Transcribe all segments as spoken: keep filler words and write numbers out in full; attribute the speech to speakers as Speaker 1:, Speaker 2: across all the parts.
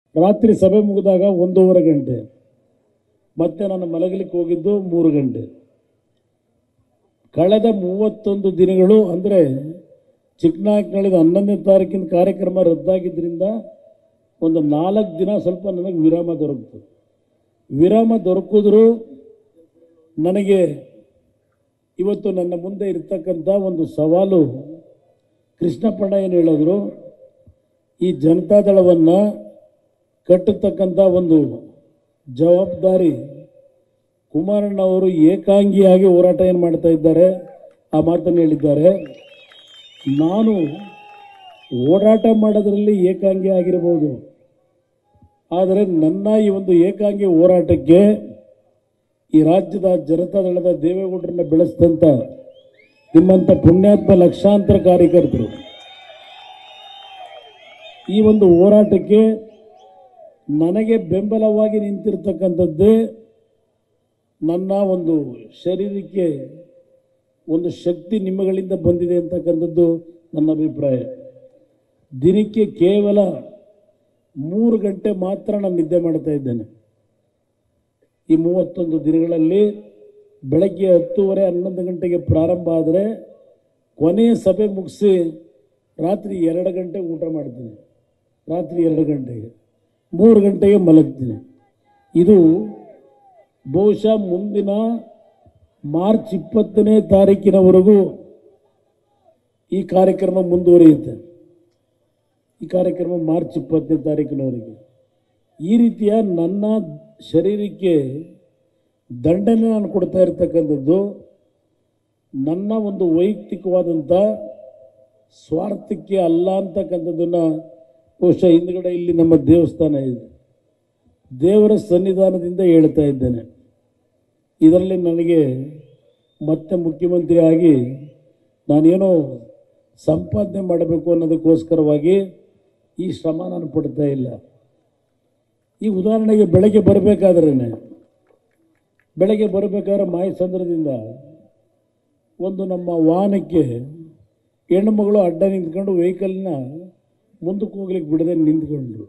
Speaker 1: ರಾತ್ರಿ ಸಭೆ ಮುಗಿದಾಗ ಒಂದೂವರೆ ಗಂಟೆ, ಮತ್ತೆ ನಾನು ಮಲಗಲಿಕ್ಕೆ ಹೋಗಿದ್ದು ಮೂರು ಗಂಟೆ. ಕಳೆದ ಮೂವತ್ತೊಂದು ದಿನಗಳು ಅಂದರೆ ಚಿಕ್ಕನಾಯಕನಹಳ್ಳಿದ ಹನ್ನೊಂದನೇ ತಾರೀಕಿನ ಕಾರ್ಯಕ್ರಮ ರದ್ದಾಗಿದ್ದರಿಂದ ಒಂದು ನಾಲ್ಕು ದಿನ ಸ್ವಲ್ಪ ನನಗೆ ವಿರಾಮ ದೊರಕಿತು. ವಿರಾಮ ದೊರಕಿದ್ರು ನನಗೆ ಇವತ್ತು ನನ್ನ ಮುಂದೆ ಇರ್ತಕ್ಕಂಥ ಒಂದು ಸವಾಲು, ಕೃಷ್ಣಪ್ಪಣ್ಣ ಏನು ಹೇಳಿದ್ರು, ಈ ಜನತಾದಳವನ್ನು ಕಟ್ಟತಕ್ಕಂಥ ಒಂದು ಜವಾಬ್ದಾರಿ ಕುಮಾರಣ್ಣ ಅವರು ಏಕಾಂಗಿಯಾಗಿ ಹೋರಾಟ ಏನು ಮಾಡ್ತಾ ಇದ್ದಾರೆ ಆ ಮಾತನ್ನು ಹೇಳಿದ್ದಾರೆ. ನಾನು ಓಡಾಟ ಮಾಡೋದ್ರಲ್ಲಿ ಏಕಾಂಗಿ ಆಗಿರಬಹುದು, ಆದರೆ ನನ್ನ ಈ ಒಂದು ಏಕಾಂಗಿ ಹೋರಾಟಕ್ಕೆ ಈ ರಾಜ್ಯದ ಜನತಾದಳದ ದೇವೇಗೌಡರನ್ನ ಬೆಳೆಸಿದಂಥ ನಿಮ್ಮಂಥ ಪುಣ್ಯಾತ್ಮ ಲಕ್ಷಾಂತರ ಕಾರ್ಯಕರ್ತರು ಈ ಒಂದು ಹೋರಾಟಕ್ಕೆ ನನಗೆ ಬೆಂಬಲವಾಗಿ ನಿಂತಿರ್ತಕ್ಕಂಥದ್ದೇ ನನ್ನ ಒಂದು ಶರೀರಕ್ಕೆ ಒಂದು ಶಕ್ತಿ ನಿಮ್ಮಗಳಿಂದ ಬಂದಿದೆ ಅಂತಕ್ಕಂಥದ್ದು ನನ್ನ ಅಭಿಪ್ರಾಯ. ದಿನಕ್ಕೆ ಕೇವಲ ಮೂರು ಗಂಟೆ ಮಾತ್ರ ನಾನು ನಿದ್ದೆ ಮಾಡ್ತಾ ಇದ್ದೇನೆ. ಈ ಮೂವತ್ತೊಂದು ದಿನಗಳಲ್ಲಿ ಬೆಳಗ್ಗೆ ಹತ್ತುವರೆ ಹನ್ನೊಂದು ಗಂಟೆಗೆ ಪ್ರಾರಂಭ ಆದರೆ ಕೊನೆಯ ಸಭೆ ಮುಗಿಸಿ ರಾತ್ರಿ ಎರಡು ಗಂಟೆಗೆ ಊಟ ಮಾಡ್ತೀನಿ, ರಾತ್ರಿ ಎರಡು ಗಂಟೆಗೆ ಮೂರು ಗಂಟೆಗೆ ಮಲಗ್ತೀನಿ. ಇದು ಬಹುಶಃ ಮುಂದಿನ ಮಾರ್ಚ್ ಇಪ್ಪತ್ತನೇ ತಾರೀಕಿನವರೆಗೂ ಈ ಕಾರ್ಯಕ್ರಮ ಮುಂದುವರಿಯುತ್ತೆ. ಈ ಕಾರ್ಯಕ್ರಮ ಮಾರ್ಚ್ ಇಪ್ಪತ್ತನೇ ತಾರೀಕಿನವರೆಗೆ ಈ ರೀತಿಯ ನನ್ನ ಶರೀರಕ್ಕೆ ದಂಡನೆ ನಾನು ಕೊಡ್ತಾ ಇರ್ತಕ್ಕಂಥದ್ದು ನನ್ನ ಒಂದು ವೈಯಕ್ತಿಕವಾದಂಥ ಸ್ವಾರ್ಥಕ್ಕೆ ಅಲ್ಲ ಅಂತಕ್ಕಂಥದ್ದನ್ನು ಬಹುಶಃ ಹಿಂದ್ಗಡೆ ಇಲ್ಲಿ ನಮ್ಮ ದೇವಸ್ಥಾನ ಇದೆ, ದೇವರ ಸನ್ನಿಧಾನದಿಂದ ಹೇಳ್ತಾ ಇದ್ದೇನೆ. ಇದರಲ್ಲಿ ನನಗೆ ಮತ್ತೆ ಮುಖ್ಯಮಂತ್ರಿ ಆಗಿ ನಾನೇನೋ ಸಂಪಾದನೆ ಮಾಡಬೇಕು ಅನ್ನೋದಕ್ಕೋಸ್ಕರವಾಗಿ ಈ ಶ್ರಮ ನಾನು ಪಡ್ತಾ ಇಲ್ಲ. ಈ ಉದಾಹರಣೆಗೆ ಬೆಳಗ್ಗೆ ಬರಬೇಕಾದ್ರೇ ಬೆಳಗ್ಗೆ ಬರಬೇಕಾದ್ರೆ ಮಾಯಸಂದ್ರದಿಂದ ಒಂದು ನಮ್ಮ ವಾಹನಕ್ಕೆ ಹೆಣ್ಣುಮಗಳು ಅಡ್ಡ ನಿಂತ್ಕೊಂಡು ವೆಹಿಕಲ್ನ ಮುಂದಕ್ಕೆ ಹೋಗ್ಲಿಕ್ಕೆ ಬಿಡದೆ ನಿಂತ್ಕೊಂಡ್ರು.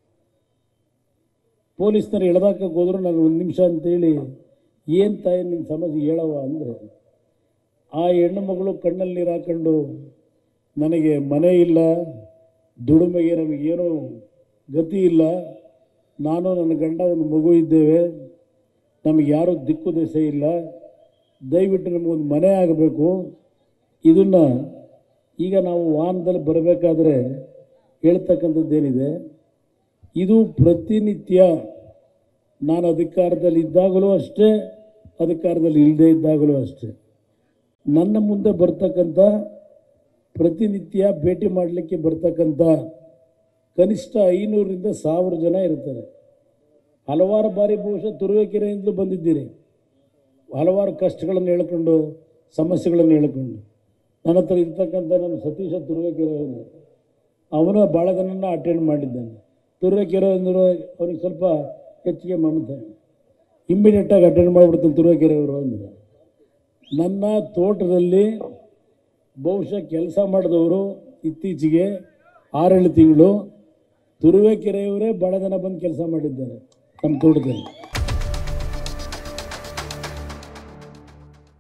Speaker 1: ಪೊಲೀಸ್ನರು ಎಳೆದಾಕಕ್ಕೆ ಹೋದ್ರು. ನಾನು ಒಂದು ನಿಮಿಷ ಅಂತೇಳಿ ಏನು ತಾಯಿ ನಿನ್ನ ಸಮಸ್ಯೆ ಹೇಳವ ಅಂದರೆ ಆ ಹೆಣ್ಣು ಮಗಳು ಕಣ್ಣಲ್ಲಿ ನೀರು ಹಾಕೊಂಡು ನನಗೆ ಮನೆ ಇಲ್ಲ, ದುಡಿಮೆಗೆ ನಮಗೇನೋ ಗತಿ ಇಲ್ಲ, ನಾನು ನನ್ನ ಗಂಡ ಒಂದು ಮಗು ಇದ್ದೇವೆ, ನಮಗೆ ಯಾರೂ ದಿಕ್ಕು ದೆಸೆ ಇಲ್ಲ, ದಯವಿಟ್ಟು ನಮಗೊಂದು ಮನೆ ಆಗಬೇಕು. ಇದನ್ನು ಈಗ ನಾವು ವಾಹನದಲ್ಲಿ ಬರಬೇಕಾದ್ರೆ ಹೇಳ್ತಕ್ಕಂಥದ್ದೇನಿದೆ, ಇದು ಪ್ರತಿನಿತ್ಯ ನಾನು ಅಧಿಕಾರದಲ್ಲಿ ಇದ್ದಾಗಲೂ ಅಷ್ಟೇ, ಅಧಿಕಾರದಲ್ಲಿ ಇಲ್ಲದೇ ಇದ್ದಾಗಲೂ ಅಷ್ಟೇ, ನನ್ನ ಮುಂದೆ ಬರ್ತಕ್ಕಂಥ ಪ್ರತಿನಿತ್ಯ ಭೇಟಿ ಮಾಡಲಿಕ್ಕೆ ಬರ್ತಕ್ಕಂಥ ಕನಿಷ್ಠ ಐನೂರರಿಂದ ಸಾವಿರ ಜನ ಇರ್ತಾರೆ. ಹಲವಾರು ಬಾರಿ ಬಹುಶಃ ತುರುವೇಕೆರೆಯಿಂದಲೂ ಬಂದಿದ್ದೀರಿ, ಹಲವಾರು ಕಷ್ಟಗಳನ್ನು ಹೇಳ್ಕೊಂಡು ಸಮಸ್ಯೆಗಳನ್ನು ಹೇಳ್ಕೊಂಡು. ನನ್ನ ಹತ್ರ ಇರ್ತಕ್ಕಂಥ ನಾನು ಸತೀಶ ತುರುವೇಕೆರೆ ಅವನು ಭಾಳ ಜನನ ಅಟೆಂಡ್ ಮಾಡಿದ್ದಾನೆ. ತುರುವೇಕೆರೆ ಅಂದರು ಅವ್ರಿಗೆ ಸ್ವಲ್ಪ ಹೆಚ್ಚಿಗೆ ಮಮತೆ, ಇಮ್ಮಿಡಿಯೇಟಾಗಿ ಅಟೆಂಡ್ ಮಾಡಿಬಿಡ್ತಾನೆ ತುರುವೇಕೆರೆಯವರು ಅಂದರೆ. ನನ್ನ ತೋಟದಲ್ಲಿ ಬಹುಶಃ ಕೆಲಸ ಮಾಡಿದವರು ಇತ್ತೀಚೆಗೆ ಆರೇಳು ತಿಂಗಳು ತುರುವೇಕೆರೆಯವರೇ ಭಾಳ ಜನ ಬಂದು ಕೆಲಸ ಮಾಡಿದ್ದಾರೆ ನಮ್ಮ ತೋಟದಲ್ಲಿ.